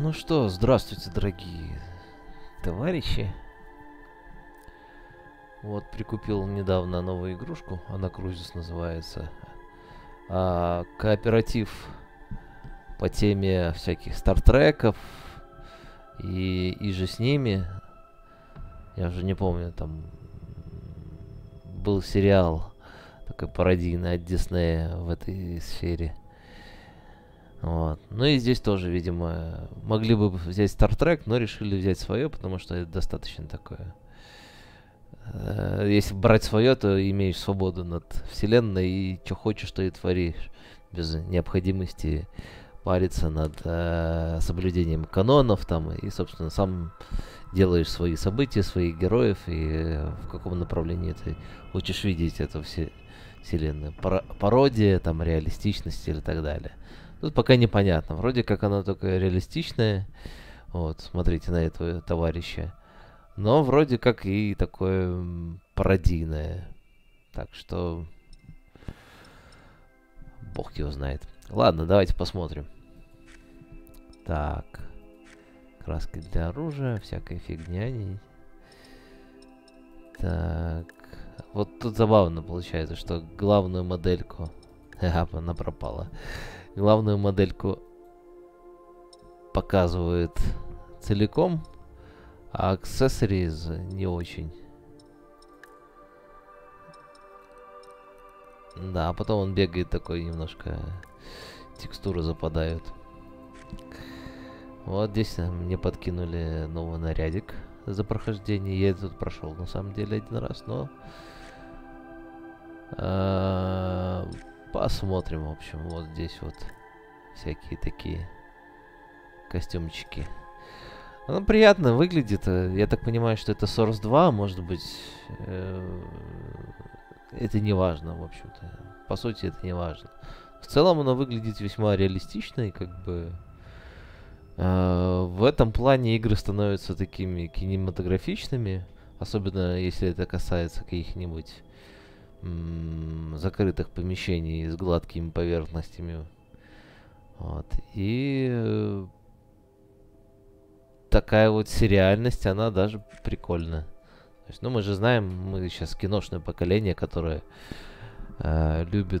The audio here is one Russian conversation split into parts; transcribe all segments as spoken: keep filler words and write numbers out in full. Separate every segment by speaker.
Speaker 1: Ну что, здравствуйте, дорогие товарищи. Вот, прикупил недавно новую игрушку, она Крузис называется. А, кооператив по теме всяких стартреков и, и же с ними. Я уже не помню, там был сериал такой пародийный от Диснея в этой сфере. Вот. Ну и здесь тоже, видимо, могли бы взять Star Trek, но решили взять свое, потому что это достаточно такое. Если брать свое, то имеешь свободу над вселенной и что хочешь, то и творишь. Без необходимости париться над э, соблюдением канонов там. И, собственно, сам делаешь свои события, своих героев. И э, в каком направлении ты хочешь видеть эту все, вселенную. Пар- пародия, там, реалистичность или так далее. Тут пока непонятно. Вроде как оно только реалистичное. Вот, смотрите на этого товарища. Но вроде как и такое м, пародийное. Так что... Бог его знает. Ладно, давайте посмотрим. Так. Краски для оружия, всякая фигня. Не... Так. Вот тут забавно получается, что главную модельку... Ха, она пропала. Главную модельку показывает целиком, а аксессуриз не очень. Да, а потом он бегает такой немножко, текстуры западают. Вот здесь мне подкинули новый нарядик за прохождение. Я тут прошел на самом деле один раз, но а, посмотрим, в общем, вот здесь вот всякие такие костюмчики. Оно приятно выглядит. Я так понимаю, что это Source два, может быть, э, это не важно, в общем-то. По сути, это не важно. В целом оно выглядит весьма реалистично, и как бы э, в этом плане игры становятся такими кинематографичными, особенно если это касается каких-нибудь м- закрытых помещений с гладкими поверхностями. Вот. И э, такая вот сериальность, она даже прикольная. То есть, ну, мы же знаем, мы сейчас киношное поколение, которое э, любит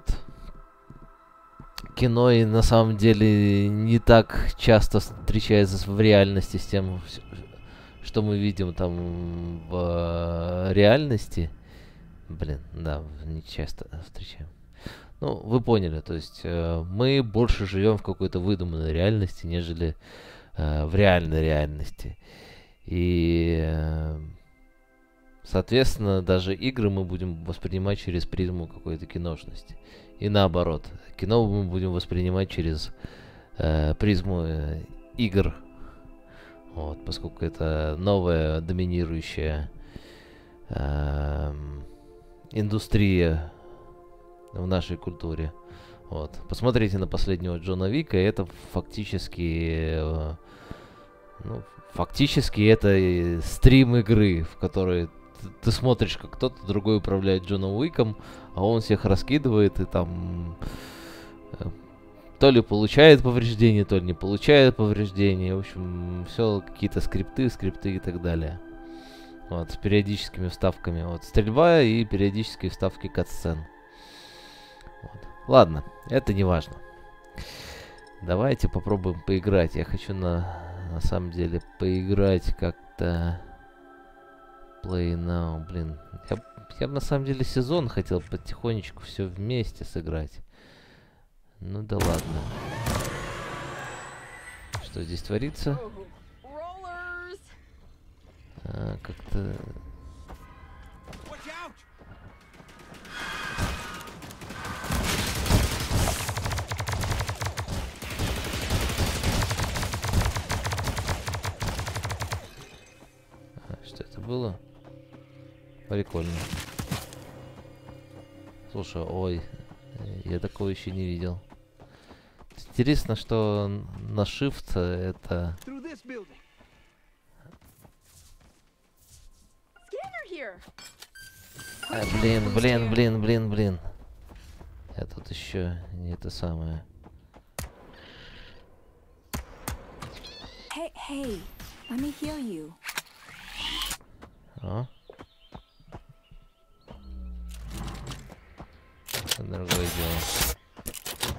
Speaker 1: кино и на самом деле не так часто встречается в реальности с тем, что мы видим там в э, реальности. Блин, да, не часто встречаем. Ну, вы поняли, то есть э, мы больше живем в какой-то выдуманной реальности, нежели э, в реальной реальности. И, э, соответственно, даже игры мы будем воспринимать через призму какой-то киношности. И наоборот, кино мы будем воспринимать через э, призму э, игр. Вот, поскольку это новая доминирующая э, индустрия в нашей культуре. Вот. Посмотрите на последнего Джона Вика, это фактически э, ну, фактически это стрим игры, в которой ты, ты смотришь, как кто-то другой управляет Джоном Уиком, а он всех раскидывает и там э, то ли получает повреждения, то ли не получает повреждения. В общем, все какие-то скрипты, скрипты и так далее. Вот, с периодическими вставками. Вот, стрельба и периодические вставки катсцен. Вот. Ладно, это не важно. Давайте попробуем поиграть. Я хочу на, на самом деле поиграть как-то. Play now, блин. Я, я бы на самом деле сезон хотел потихонечку все вместе сыграть. Ну да ладно. Что здесь творится? А, как-то... Что это было? Прикольно. Слушай, ой, я такого еще не видел. Интересно, что на Shift это... А, блин, блин, блин, блин, блин. Я тут еще не это самое.
Speaker 2: Hey, Hey, let me heal you.
Speaker 1: А? Это другое дело.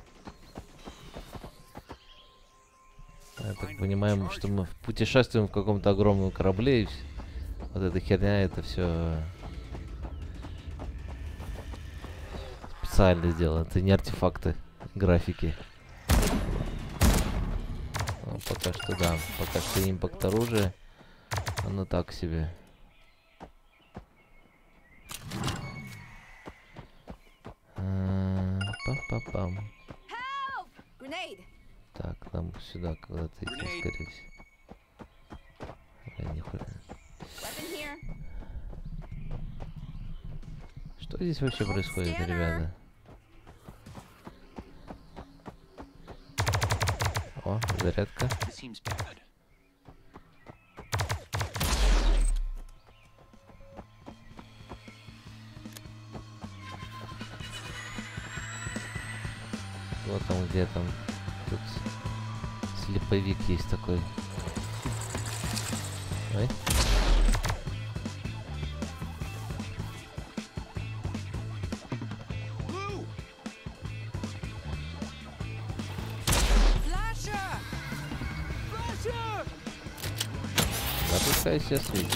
Speaker 1: Я так понимаю, что мы путешествуем в каком-то огромном корабле, и вот эта херня, это все специально сделано. Это не артефакты графики. Ну, пока что да, пока что импакт оружия, оно так себе. Пам-пам-пам. Так, нам сюда куда-то идти, скорее всего. Я не хуй. Что здесь вообще происходит, ребята? О, зарядка. Вот там, где там. Тут слеповик есть такой. Ой. Да, пускай себя светит.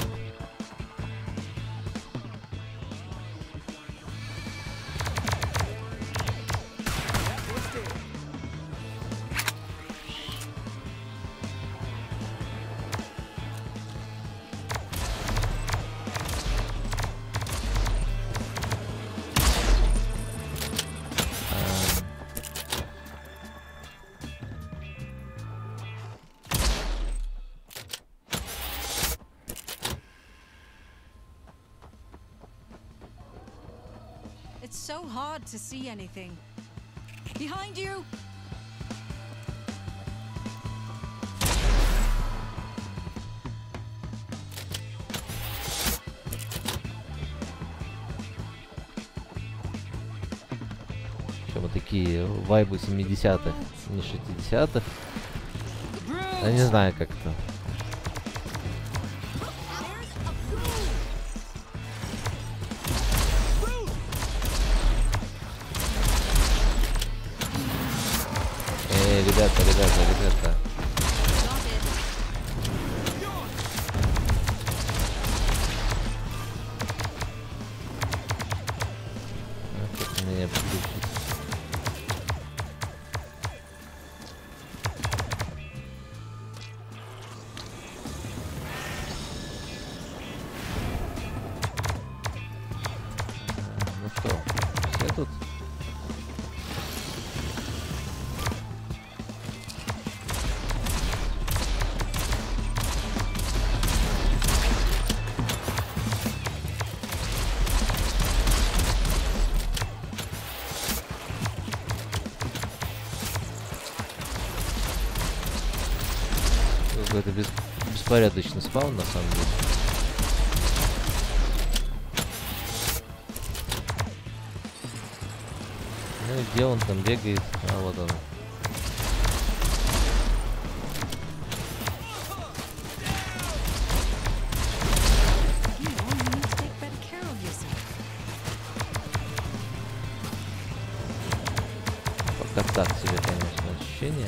Speaker 2: It's so hard to see anything. Behind you!
Speaker 1: Что мы такие вайбы семидесятых, не шестидесятых. Я не знаю как-то. Эй, ребята, ребята, ребята. Как меня подключить? Ну что, все тут? Какой-то бес... беспорядочный спаун, на самом деле. Ну и где он там бегает? А, вот он. Пока так себе, конечно, ощущение.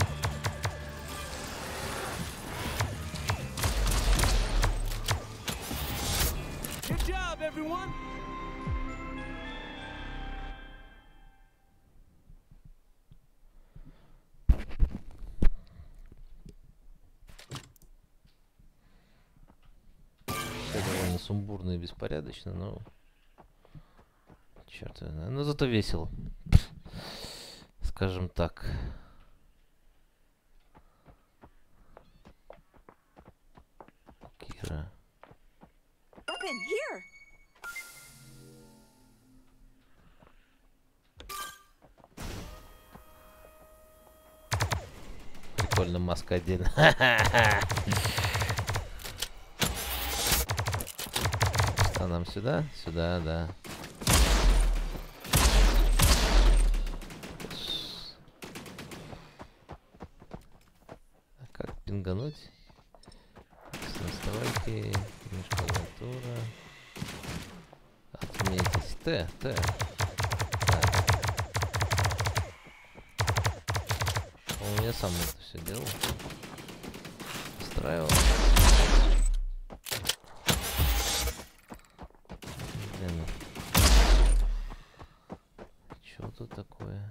Speaker 1: Довольно сумбурно и беспорядочно, но черт, но зато весело, скажем так. Кира. Прикольно, маска отдельно. А нам сюда? Сюда, да. А как пингануть? Настройки, клавиатура. Отметить. Т, Т. Он я сам это все делал. Настраивал. Блин. Что тут такое?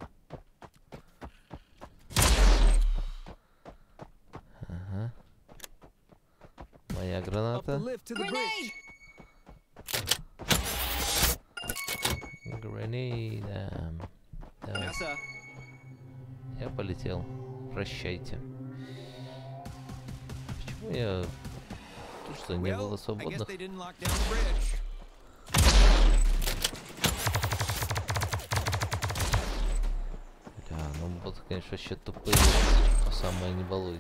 Speaker 1: Ага. Моя граната. Гранейда. Давай. Я полетел. Прощайте. Почему я... Тут что, не было свободных? Да, ну боты, конечно, вообще тупые. По самое не балуй.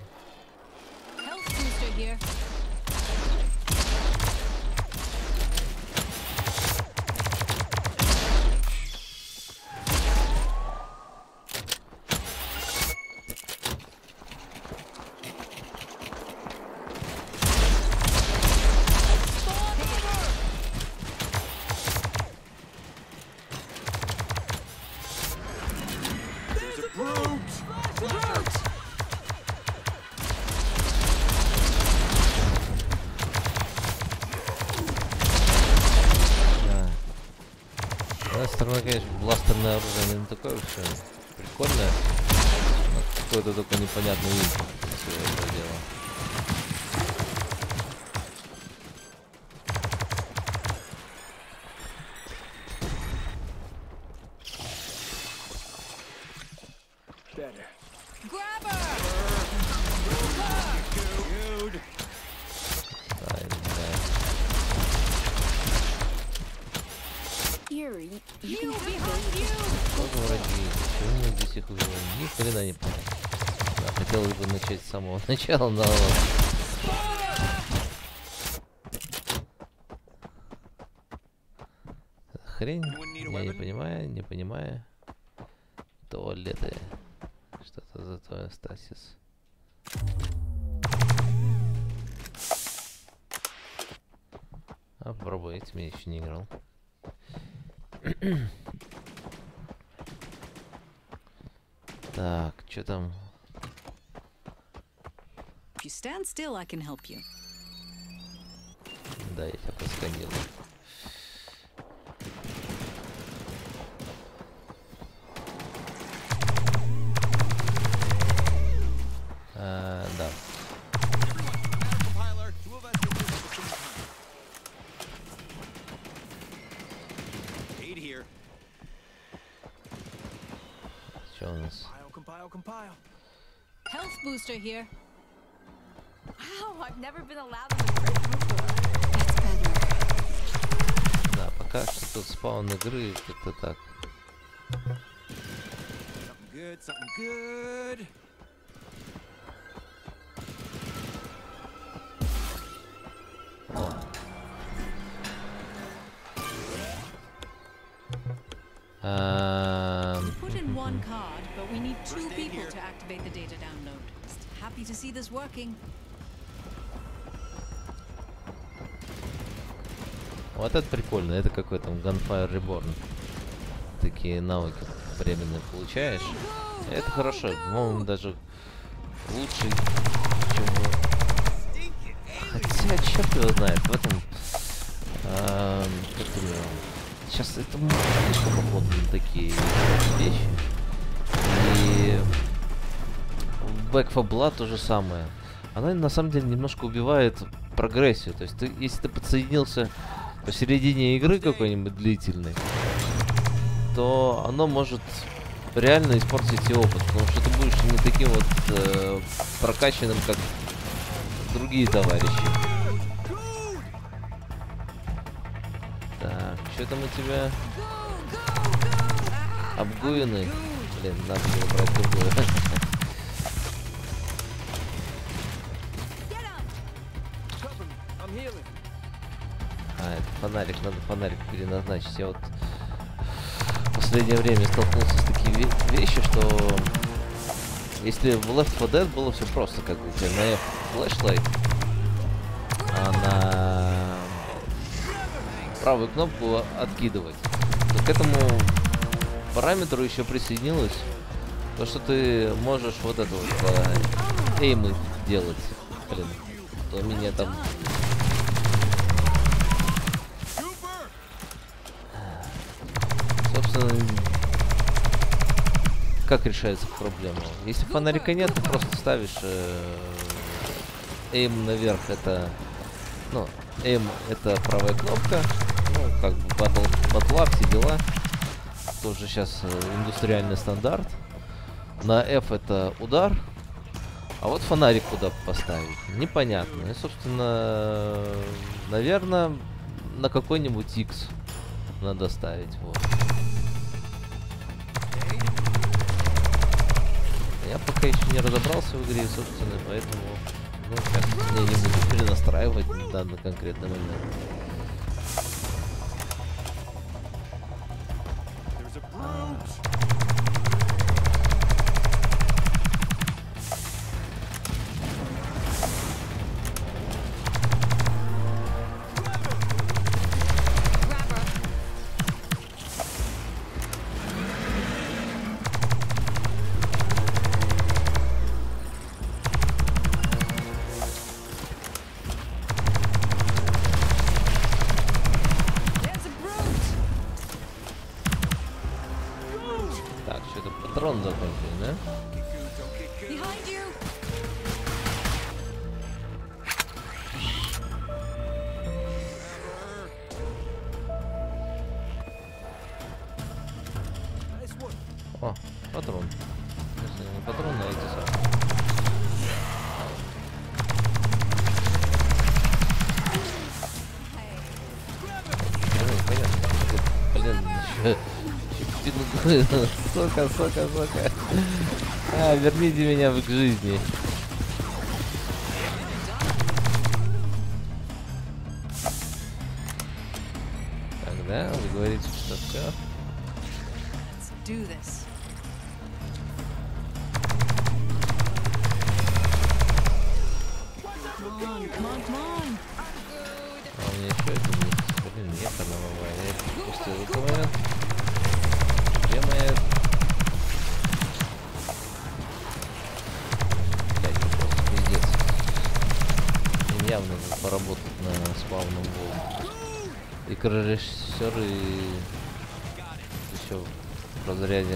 Speaker 1: Конечно, бластерное оружие не такое все прикольное, но какой-то только непонятный вид всего этого дела. Ни хрена не понял. Да, хотелось бы начать с самого начала, но... Хрень, я не понимаю, не понимаю. Туалеты. Что-то за твой стасис. А попробуй, этим я еще не играл. Так, что там?
Speaker 2: If you stand still, I can help you.
Speaker 1: Да, я тебя просканирую. А, да. Что у нас?
Speaker 3: Compile, compile.
Speaker 2: Health booster here.
Speaker 4: Wow, I've never been allowed in the fridge before.
Speaker 2: That's better.
Speaker 1: Да, пока что тут спаун игры, как-то так.
Speaker 3: Something good, something good.
Speaker 1: Um,
Speaker 2: Put in one card, but we need two people to activate the data download. Happy to see this working.
Speaker 1: Вот это прикольно, это какой там Gunfire Reborn. Такие навыки временные получаешь. Это хорошо, по-моему, даже лучше, чем... Хотя, черт его знает, в этом... А, как сейчас это слишком походу на такие вещи. И в Back four Blood то же самое. Она на самом деле немножко убивает прогрессию. То есть ты, если ты подсоединился посередине игры какой-нибудь длительной, то оно может реально испортить тебе опыт. Потому что ты будешь не таким вот э, прокачанным, как другие товарищи. Так, что там у тебя? Обгуены. Блин, надо было брать другую. А, это фонарик, надо фонарик переназначить. Я вот в последнее время столкнулся с такими вещи, что если в Left four Dead было все просто, как бы у тебя на F флешлайт, а правую кнопку откидывать. То к этому параметру еще присоединилось то, что ты можешь вот это вот э, эймы делать. Блин, то меня там... Собственно, как решается проблема? Если фонарика нет, ты просто ставишь э, эйм наверх, это... Ну, эйм это правая кнопка, ну, как бы батл, батла, все дела. Тоже сейчас э, индустриальный стандарт. На F это удар, а вот фонарик куда поставить, непонятно. И, собственно, наверное, на какой-нибудь X надо ставить, вот. Я пока еще не разобрался в игре, собственно, поэтому, ну, сейчас я не буду перенастраивать на данный конкретный момент. Патрон закончили, да?
Speaker 2: Behind you.
Speaker 1: О, патрон. Если не патрон, а эти самые. Блин, понятно. Блин, еще... Сока, сока, сока. А, верните меня в к жизни. Тогда вы говорите, что все.
Speaker 2: Let's do this. Come on, come on, come on.
Speaker 1: А у меня еще один есть. Блин, нет одного. Я пропустил этот момент. Где моя... Блять, просто пиздец. Им явно надо поработать на спавном волне. И режиссер, и еще в разряде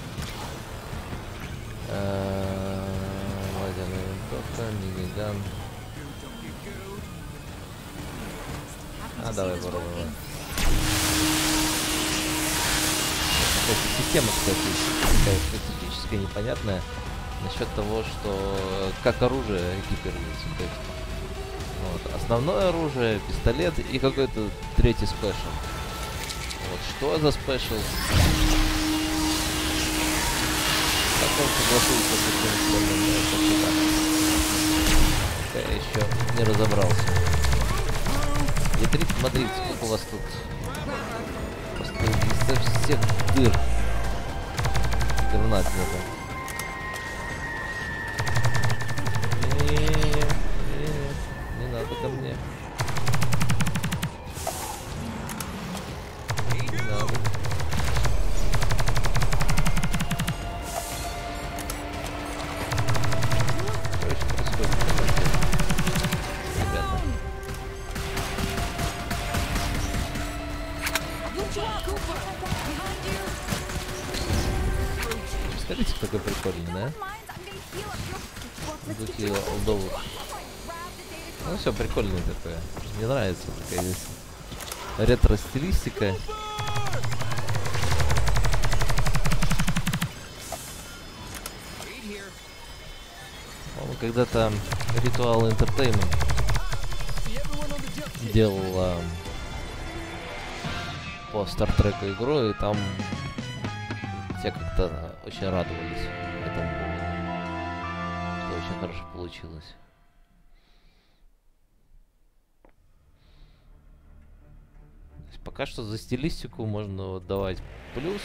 Speaker 1: лазерная винтовка, миниган. А давай попробуем. Система, кстати, такая специфическая, непонятная насчет того, что как оружие экипируется. То есть, вот, основное оружие, пистолет и какой-то третий спешл. Вот что за спешл? Как он согласуется с этим остальным? Я еще не разобрался. И три, смотрите, сколько у вас тут. Просто из всех дыр гранат нету. Не-не-не, не надо ко мне. Не надо. Что еще происходит? Ребята. Смотрите, какой прикольный, да? Духи олдовых. Ну все, прикольное такое. Мне нравится такая здесь ретро-стилистика. Он когда-то Ritual Entertainment делал а, по Star Trek игру, и там все как-то очень радовались этому. Это очень хорошо получилось. Пока что за стилистику можно давать плюс.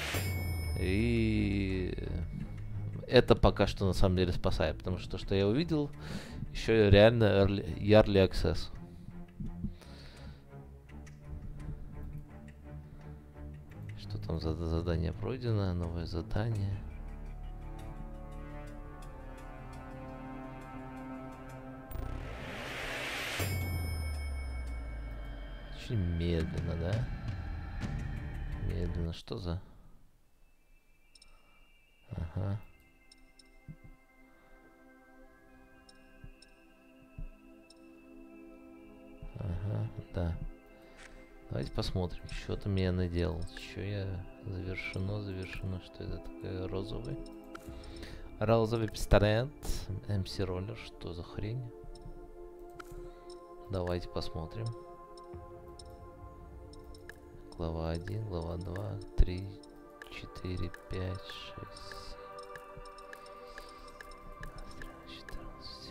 Speaker 1: И это пока что на самом деле спасает. Потому что то, что я увидел, еще реально early, early access. там зад задание пройдено, новое задание. Очень медленно, да? Медленно, что за... Ага. Ага, да. Давайте посмотрим, что там я наделал. Что я... Завершено, завершено. Что это такое? Розовый. Розовый пистолет. эм си роллер. Что за хрень? Давайте посмотрим. Глава один, глава два, три, четыре, пять, шесть, семь, четырнадцать.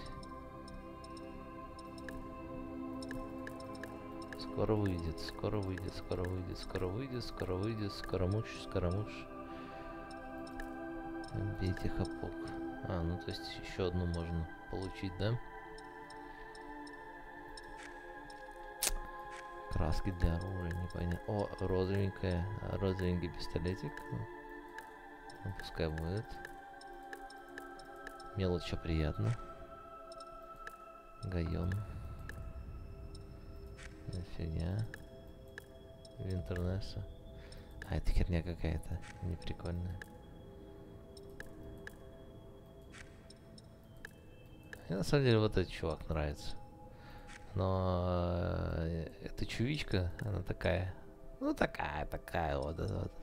Speaker 1: Скоро выйдет, скоро выйдет, скоро выйдет, скоро выйдет, скоро выйдет, скоромуш, скоромуш. Бейте хапок. А, ну то есть еще одну можно получить, да? Краски для оружия, непонятно. О, розовенькая, розовенький пистолетик. Ну, пускай будет. Мелочь приятно. Гайон. Фигня. Винтернесса. А, это херня какая-то. Не прикольная. Мне на самом деле вот этот чувак нравится. Но э, эта чувичка, она такая, ну такая, такая вот, вот, вот.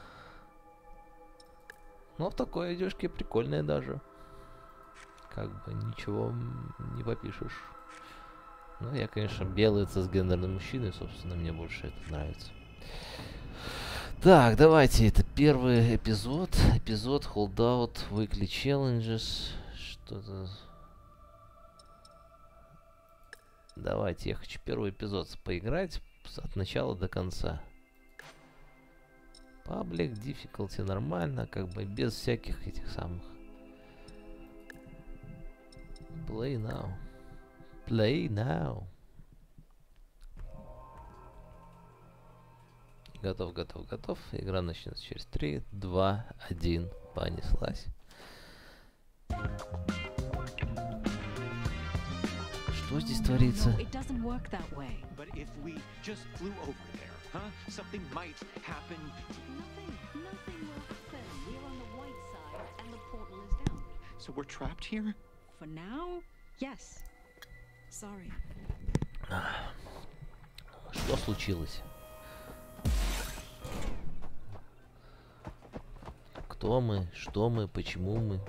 Speaker 1: Но в такой одежке прикольная даже. Как бы ничего не попишешь. Ну, я, конечно, белый цисгендерный мужчина, собственно, мне больше это нравится. Так, давайте, это первый эпизод. Эпизод Holdout Weekly Challenges. Что-то... Давайте, я хочу первый эпизод поиграть от начала до конца. Public difficulty нормально, как бы без всяких этих самых. Play now. Play now. Готов, готов, готов. Игра начнется через три, два, один. Понеслась. Что здесь творится?
Speaker 2: It doesn't work that way.
Speaker 3: But if we just flew over there, huh? Something might happen.
Speaker 2: Nothing, nothing will happen. We're on the white side and the portal is down.
Speaker 3: So we're trapped here?
Speaker 2: For now, yes. Sorry.
Speaker 1: Что случилось? Кто мы? Что мы? Почему мы?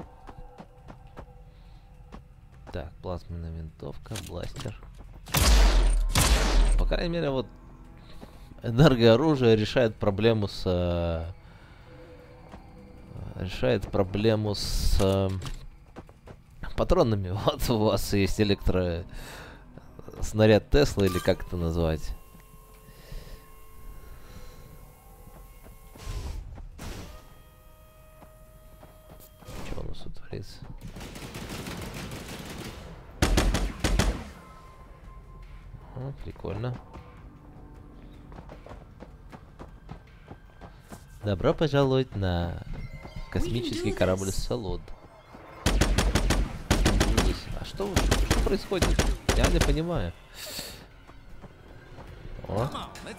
Speaker 1: Так, плазменная винтовка, бластер. По крайней мере, вот энергооружие решает проблему с... Э, решает проблему с э, патронами. Вот у вас есть электро... снаряд Тесла, или как это назвать? Что у нас тут творится? О, прикольно. Добро пожаловать на космический корабль Солод. А что, что происходит? Я не понимаю. О.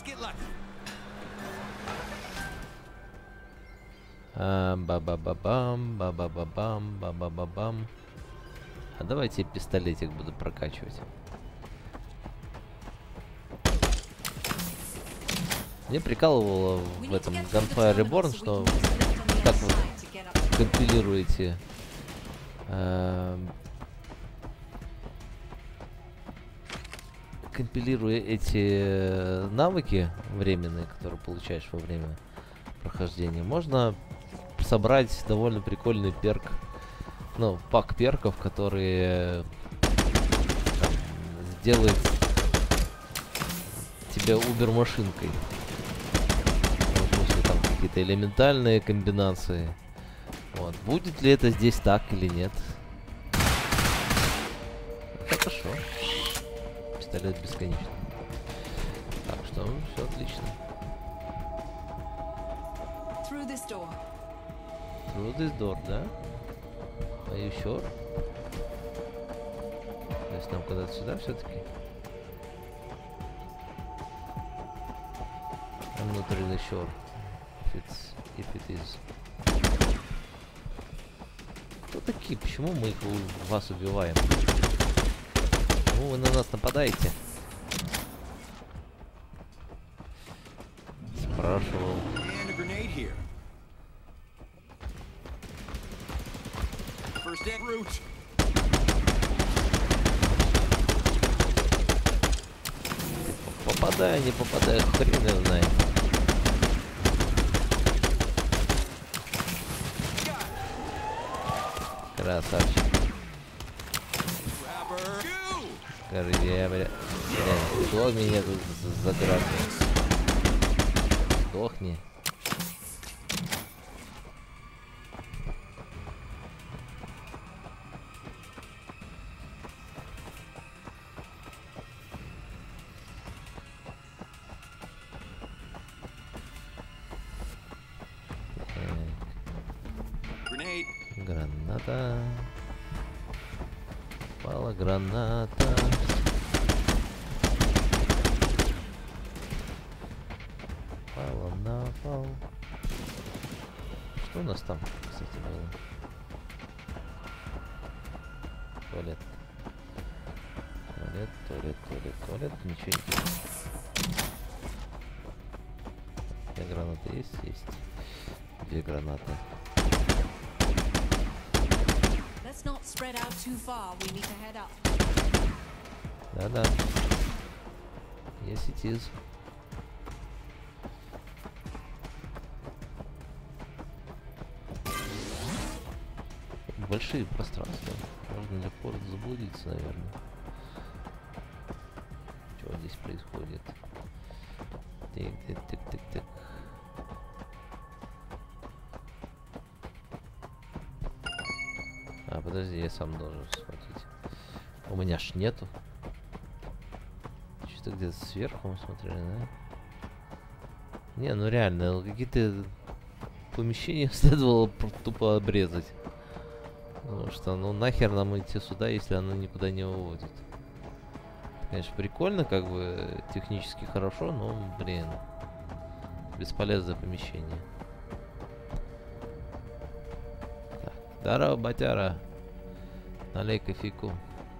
Speaker 1: А, ба-ба-ба-бам, ба-ба-ба-бам, ба-ба-ба-бам. А давайте я пистолетик буду прокачивать. Мне прикалывало в этом Gunfire Reborn, что как вы компилируете э, компилируя эти навыки временные, которые получаешь во время прохождения, можно собрать довольно прикольный перк, ну, пак перков, которые там, сделает тебя убер-машинкой. Какие-то элементальные комбинации. Вот. Будет ли это здесь так или нет? Хорошо. Пистолет бесконечный. Так что, ну, все отлично.
Speaker 2: this door.
Speaker 1: Through this door, да? Are you sure? То есть нам куда-то сюда все-таки? I'm not really sure if it's if it is. Кто такие? Почему мы их у вас убиваем? Почему вы на нас нападаете? Спрашивал.
Speaker 3: And a grenade here. First dead root.
Speaker 1: Попадаю, не попадаю, хрен его знает. Красавчик.
Speaker 3: Grabber. Go.
Speaker 1: Скажи, я, бля... Бля, кто меня тут заграбил? Сдохни.
Speaker 3: Grenade.
Speaker 1: Граната. Пала граната. Пала на пол. Что у нас там, кстати, было? Туалет. Туалет, туалет, туалет, туалет. Ничего не есть. Две гранаты есть? Есть. Две гранаты.
Speaker 2: Let's not spread out too far. We need to head up.
Speaker 1: Да-да. Yes, it is. Большие пространства. Можно легко заблудиться, наверное. Что здесь происходит? Тик-тик-тик-тик-тик. А, подожди, я сам должен схватить. У меня ж нету. Что-то где-то сверху мы смотрели, да? Не, ну реально, какие-то помещения следовало тупо обрезать. Потому что, ну нахер нам идти сюда, если оно никуда не выводит. Конечно, прикольно, как бы, технически хорошо, но, блин, бесполезное помещение. Так, здорово, батяра. Налей кофейку.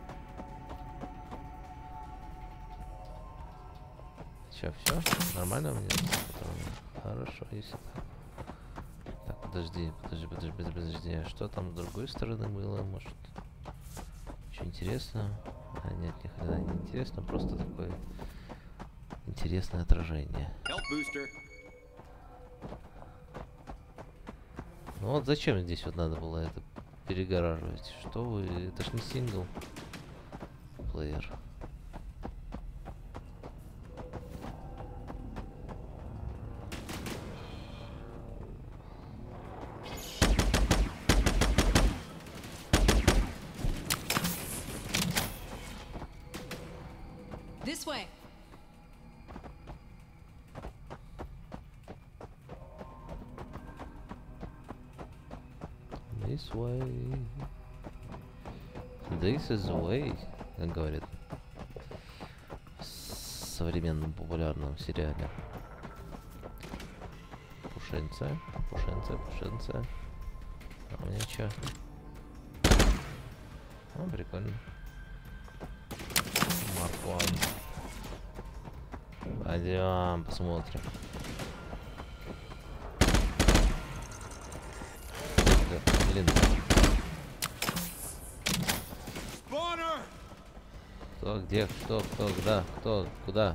Speaker 1: Че, все? Нормально у меня? Хорошо, если так. Так, подожди, подожди, подожди, подожди. А что там с другой стороны было? Может, что интересно? А, нет, ни хрена не интересно, просто такое интересное отражение.
Speaker 3: Health booster.
Speaker 1: Ну вот зачем здесь вот надо было это перегораживать? Что вы? Это ж не сингл плеер.
Speaker 2: This way.
Speaker 1: This way. This is the way, как говорит в современном популярном сериале. Пушенце, пушенце, пушенце. А у меня чё? О, прикольно. Марк один. Пойдем, посмотрим. Блин.
Speaker 3: Spawner!
Speaker 1: Кто, где, кто, кто, куда, кто, куда?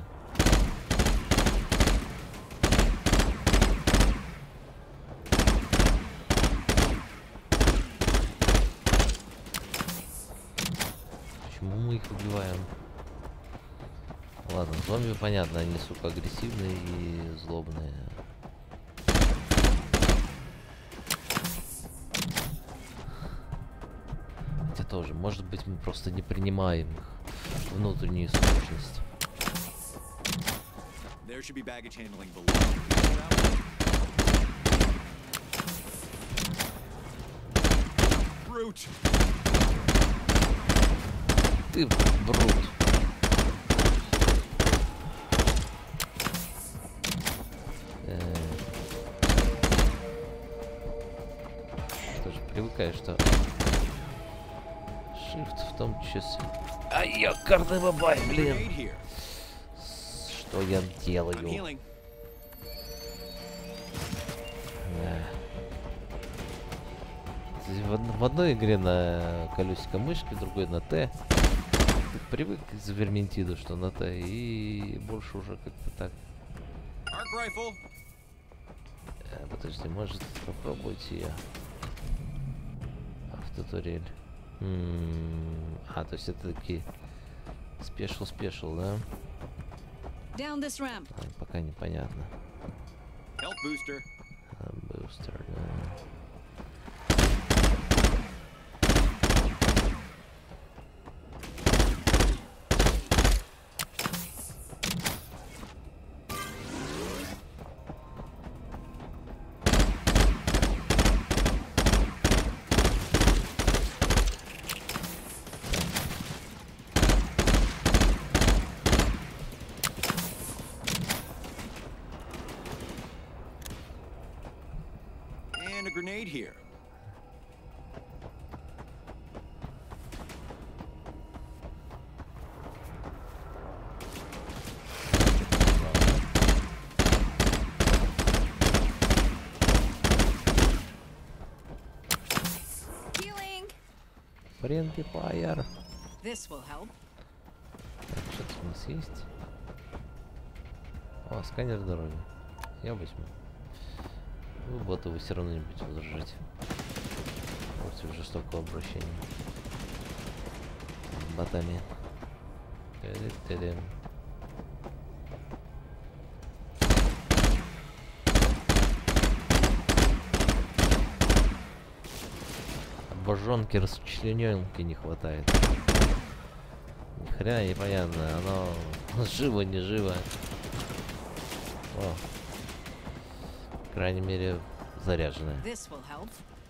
Speaker 1: Почему мы их убиваем? Ладно, зомби, понятно, они, сука, агрессивные и злобные. Хотя тоже, может быть, мы просто не принимаем их внутреннюю сущность.
Speaker 3: There should be baggage handling below. brute.
Speaker 1: Ты брут. Э, Тоже привыкаешь, что Shift в том числе. Ай, ёкарный бабай, блин.
Speaker 3: Grenade here.
Speaker 1: Что я
Speaker 3: I'm
Speaker 1: делаю?
Speaker 3: healing.
Speaker 1: Да. В, од- в одной игре на колесико мышки, в другой на Т. Ты привык к Верминтиду, что на Т, и больше уже как-то так.
Speaker 3: Arc rifle.
Speaker 1: Э, подожди, может попробовать ее автотурель. М, А, то есть это такие спешл-спешл, да?
Speaker 2: Down this ramp.
Speaker 1: А, пока непонятно.
Speaker 3: Health booster.
Speaker 1: А, бустер, да.
Speaker 3: And a grenade here.
Speaker 4: Healing.
Speaker 1: Friendly fire.
Speaker 2: This will help.
Speaker 1: Так, что-то у нас есть. О, сканер здоровья. Я возьму. Вы бота вы все равно не будете возражать против жестокого обращения с ботами. Тя-дя-тя-дям. Обожженки, расчлененки не хватает. Ни хрена непонятно, оно живо, не живо. О. По крайней мере, заряженная.
Speaker 2: This will help.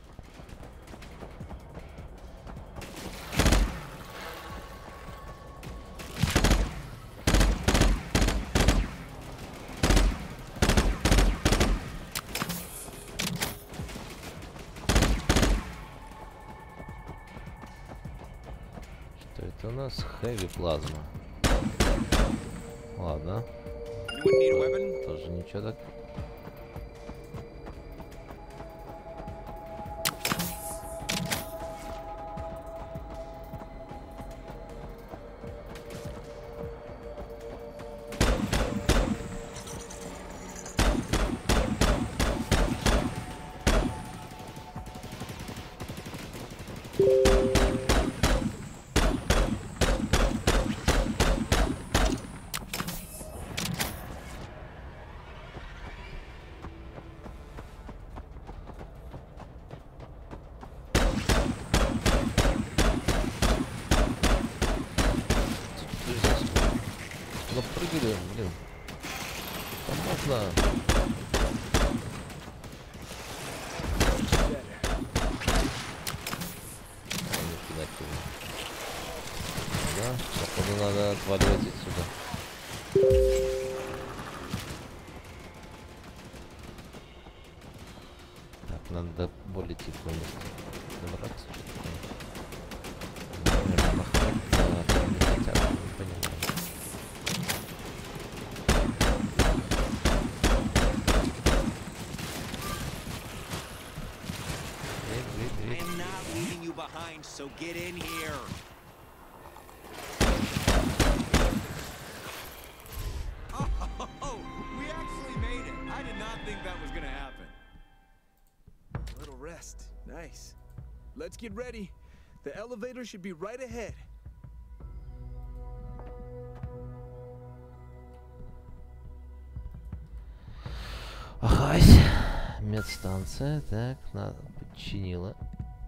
Speaker 1: Что это у нас? Хэви плазма. Ладно.
Speaker 3: Anyone need a weapon?
Speaker 1: Тоже ничего так. Ну прыгали, блин. Там можно. А, не кидать его. Да, походу надо отваливать отсюда. Так, надо до более тихого места добраться. Наверное, нахват, а, там не хотят, не понимаю.
Speaker 3: I am not leaving you behind, so get in here. Oh, we actually made it. I did not think that was gonna happen.
Speaker 5: A little rest. Nice. Let's get ready. The elevator should be right ahead.
Speaker 1: Ахась. Медстанция. Так, надо подчинила.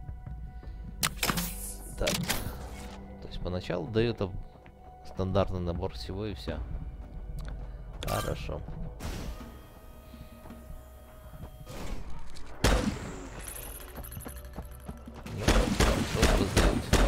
Speaker 1: Так. То есть поначалу дает об- стандартный набор всего и все. Хорошо. Ну, Что вы раздаете?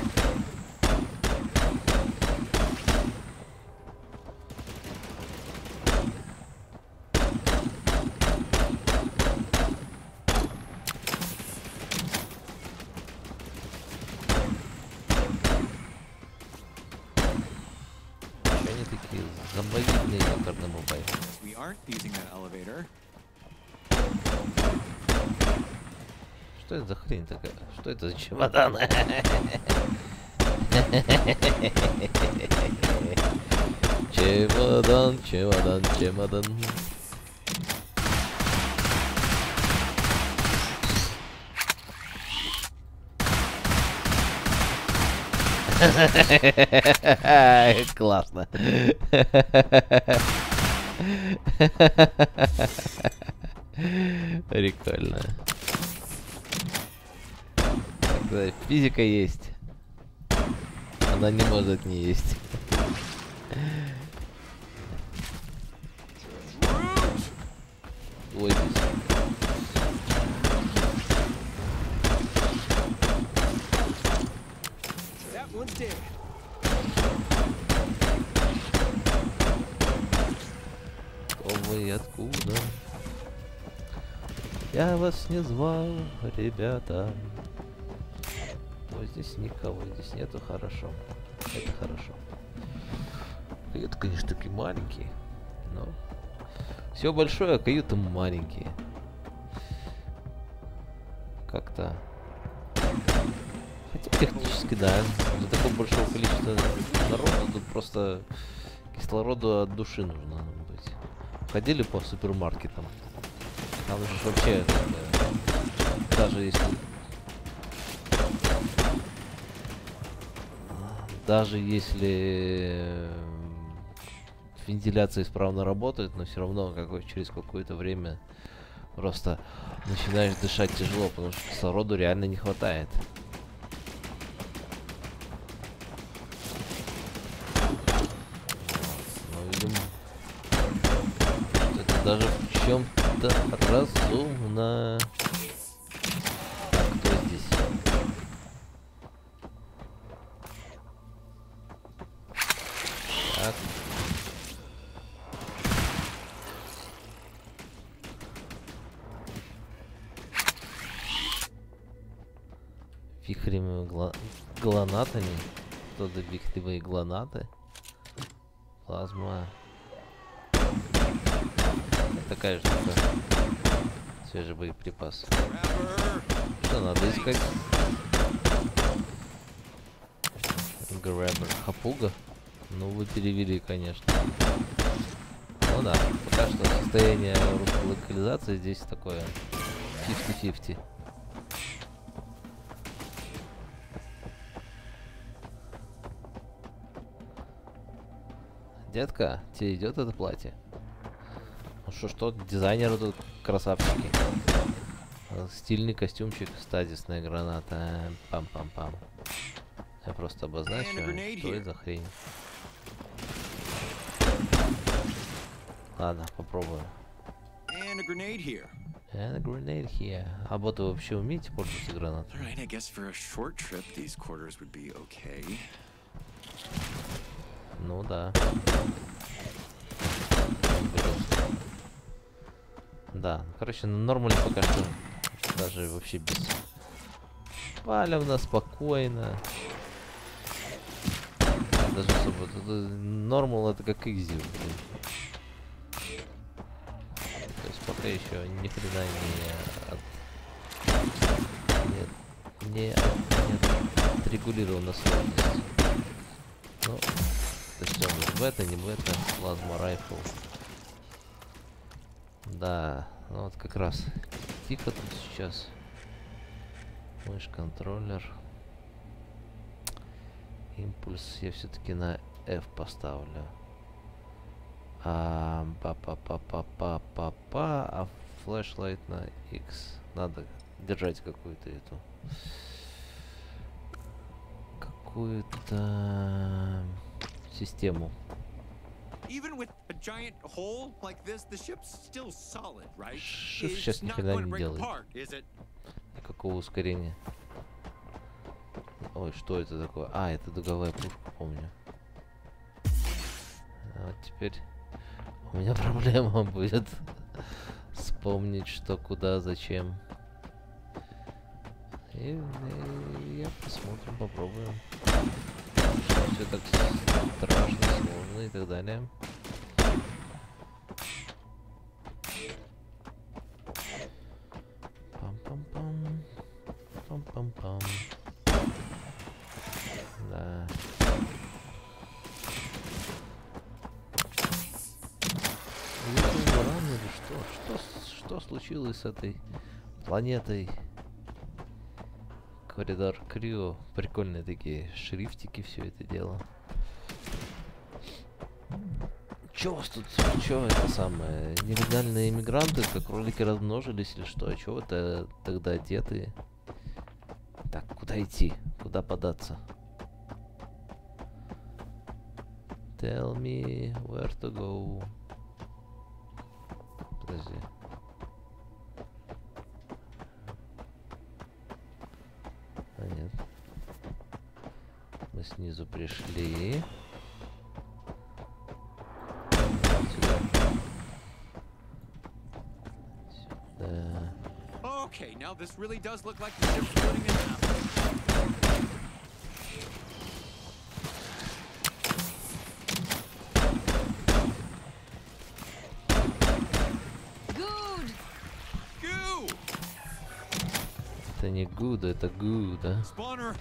Speaker 1: Что они такие зомбовидные, наверное, мобайлы?
Speaker 3: We aren't using that elevator.
Speaker 1: Что это за хрень такая? Что это за чемодан? Чемодан, чемодан, чемодан. Классно. Прикольно. Да, физика есть. Она не может не есть. Ой, здесь.
Speaker 5: That one's dead.
Speaker 1: Кто вы и откуда? Я вас не звал, ребята. Ой, здесь никого, здесь нету, хорошо. Это хорошо. Каюты, конечно, такие маленькие, но все большое, а каюты маленькие. Как-то. Хотя технически, да. Для такого большого количества народа тут просто кислороду от души нужно быть. Ходили по супермаркетам. Там же вообще это, даже если даже если вентиляция исправно работает, но все равно какой, через какое-то время просто начинаешь дышать тяжело, потому что кислороду реально не хватает. Но, видимо, это даже в чем-то разумно. Так, кто здесь? Так. Вихревыми гла глонатами. Кто-то вихревые глонаты. Плазма. Такая штука. Свежий боеприпас. Что надо искать? Грэббер. Хапуга? Ну вы перевели, конечно. Ну да, пока что состояние русской локализации здесь такое пятьдесят на пятьдесят. Детка, тебе идет это платье? Ну что, что, дизайнеры тут красавчики. Стильный костюмчик, стазисная граната. Пам-пам-пам. Я просто обозначу, что это за хрень. Ладно, попробую.
Speaker 3: And a grenade here.
Speaker 1: And a grenade here. А боты вообще умеете пользоваться гранатой?
Speaker 3: All right, I guess for a short trip, these quarters would be okay.
Speaker 1: Ну да. Да, короче, нормально пока что. Даже вообще без... Палевно, спокойно. Даже особо... Нормал это как экзи. То есть пока еще ни хрена не... От... Не... Не отрегулирована сложность. Ну... То есть он в это, не в это. Плазма райфл. Да, ну вот как раз тихо тут сейчас. Мышь, контроллер. Импульс я все-таки на F поставлю. А па па па па па па па а флешлайт на X. Надо держать какую-то эту какую-то систему.
Speaker 3: Even with a giant hole like this, the ship's still solid, right?
Speaker 1: Шифт
Speaker 3: It's
Speaker 1: сейчас ни
Speaker 3: not
Speaker 1: хрена
Speaker 3: going to
Speaker 1: не
Speaker 3: break
Speaker 1: делает.
Speaker 3: apart, is it?
Speaker 1: Никакого ускорения. Ой, что это такое? А, это дуговая пушка, помню. А вот теперь у меня проблема будет вспомнить, что, куда, зачем. И, и я посмотрим, попробуем. Все так страшно, сложно и так далее. Пам-пам-пам. Пам-пам-пам. Да. Это уран или что? Что? Что случилось с этой планетой? Коридор Крио. Прикольные такие шрифтики, все это дело. Чё у вас тут? Чё это самое? Нелегальные иммигранты, как кролики размножились или что? А чё вы-то тогда одеты? Так, куда идти? Куда податься? Tell me where to go. Подожди. А нет. Мы снизу пришли. Сюда. Сюда.
Speaker 3: Okay, now this really does look like the ship's floating in half.
Speaker 2: Good.
Speaker 3: Goo!
Speaker 1: Это не good, это good, да?
Speaker 3: Spawner.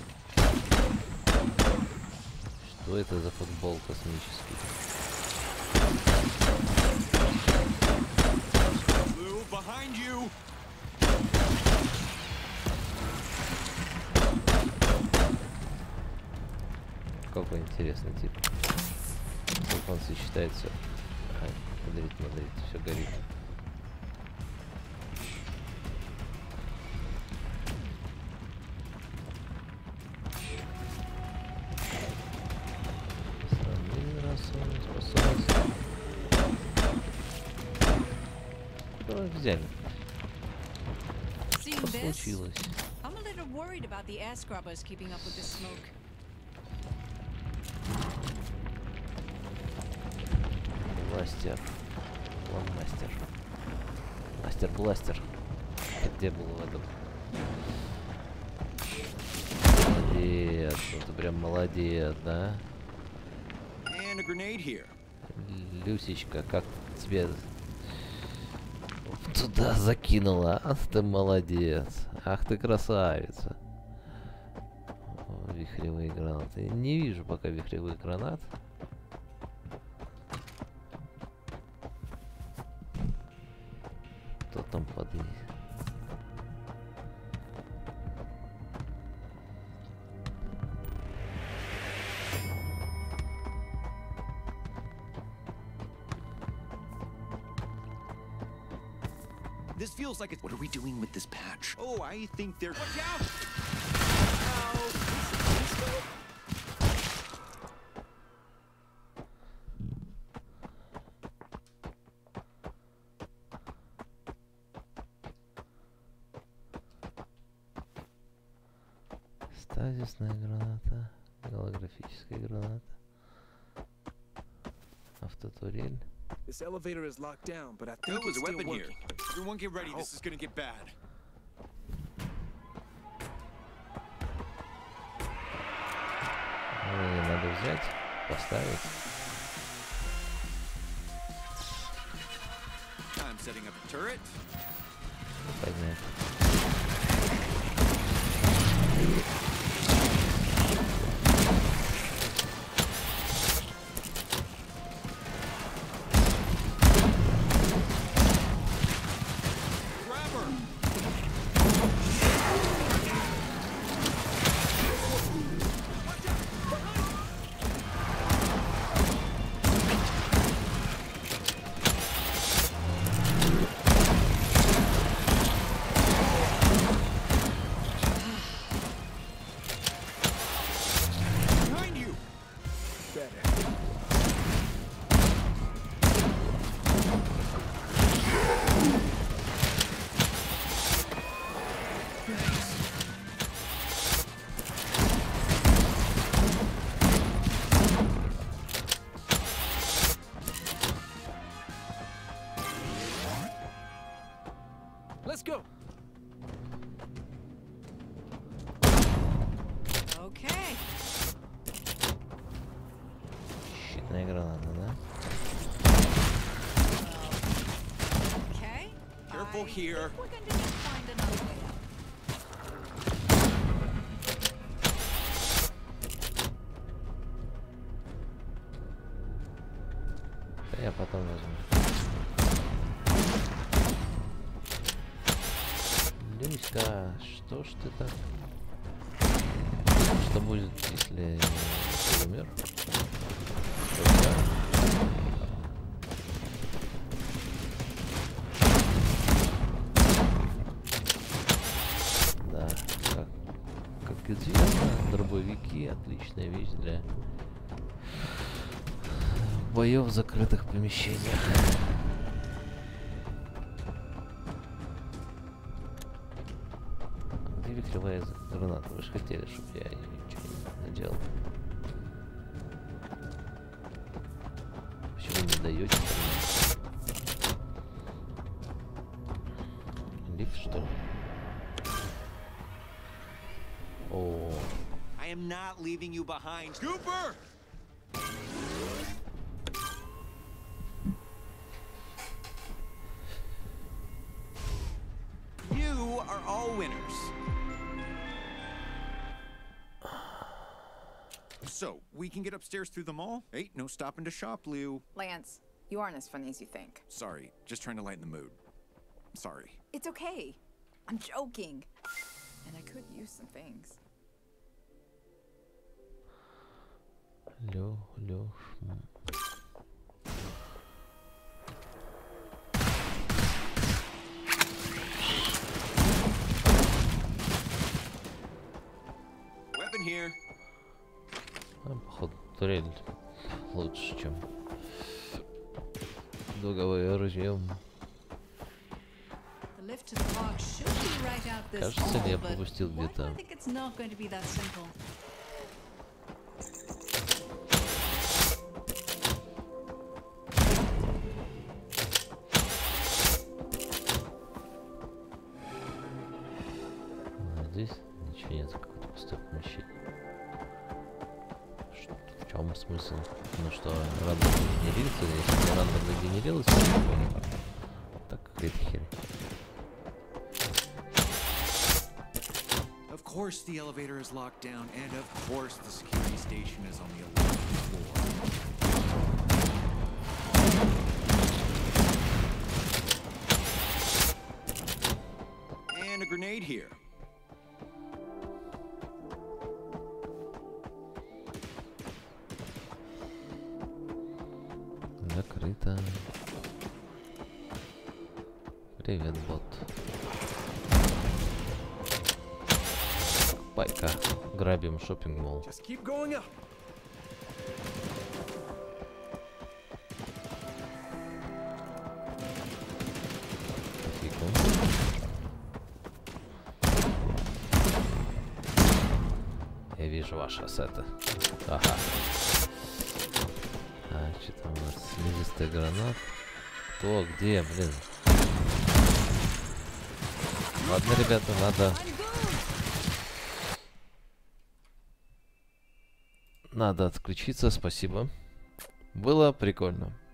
Speaker 1: Что это за футбол космический?
Speaker 3: Blue, behind you.
Speaker 1: Какой интересный тип. Как он сочетает все. Ай, смотрите, смотрите, все горит. Основные расовые способности. Что взяли?
Speaker 2: Seeing
Speaker 1: Что
Speaker 2: this,
Speaker 1: случилось?
Speaker 2: I'm a little worried about the air scrubbers keeping up with this smoke.
Speaker 1: Бластер. Вон мастер. Мастер-бластер. Ты где был в этом? Молодец. Ну ты прям молодец, да?
Speaker 3: And a grenade here.
Speaker 1: Люсечка, как тебе туда закинула? Ах ты молодец. Ах ты красавица. О, вихревые гранаты. Не вижу пока вихревых гранат. Кто там под них?
Speaker 3: This feels like it's... What are we doing with this patch? Oh, I think they're... Watch out!
Speaker 1: Стазисная граната, голографическая граната, автотурель.
Speaker 5: This elevator is locked down, but I
Speaker 3: There
Speaker 5: think
Speaker 3: was
Speaker 5: it's
Speaker 3: a
Speaker 5: still
Speaker 3: weapon here.
Speaker 5: working.
Speaker 3: Everyone get ready. This is gonna get bad.
Speaker 1: Ну, ее надо взять, поставить.
Speaker 3: I'm setting up a turret.
Speaker 1: Поднять.
Speaker 3: Grab her.
Speaker 1: Отличная граната, да?
Speaker 2: Okay.
Speaker 3: Careful
Speaker 2: I
Speaker 3: here.
Speaker 2: think we're going to need to find another way out.
Speaker 1: Да я потом возьму. Люська, что ж ты так? Что будет, если ты умер? Что, да, как, как известно, дробовики отличная вещь для боев в закрытых помещениях. Где вихревая граната? Вы же хотели, чтобы я ничего не наделал. Почему не даете? Лифт, что ли? О,
Speaker 3: I am not leaving you behind. Cooper! You are all winners. So, we can get upstairs through the mall? Hey, no stopping to shop, Lou.
Speaker 4: Lance, you aren't as funny as you think.
Speaker 3: Sorry, just trying to lighten the mood. Sorry.
Speaker 4: It's okay. I'm joking. And I could use some things.
Speaker 1: Лё, Лёш.
Speaker 3: Weapon here.
Speaker 1: А, походу, турель лучше, чем дуговое оружие.
Speaker 2: The lift to the park should be right out this
Speaker 1: Кажется,
Speaker 2: hall,
Speaker 1: я
Speaker 2: but
Speaker 1: пропустил
Speaker 2: why do I
Speaker 1: где-то.
Speaker 2: think it's not going to be that simple?
Speaker 1: А здесь ничего нет, какое-то пустое помещение. Ш- В чем смысл? Ну что, рандомно генерится? Если не рандомно генерилось, то так какая-то херь.
Speaker 3: Of course the elevator is locked down, and of course the security station is on the eleventh floor. And a grenade here.
Speaker 1: Закрыто. Привет, бот. Пайка. Грабим шоппинг-молл.
Speaker 5: Just keep going up.
Speaker 1: Секунду. Я вижу ваши ассеты. Ага. А, что там у нас? Слизистая гранат. То, где, блин? Ладно, ребята, надо... Надо отключиться, спасибо. Было прикольно.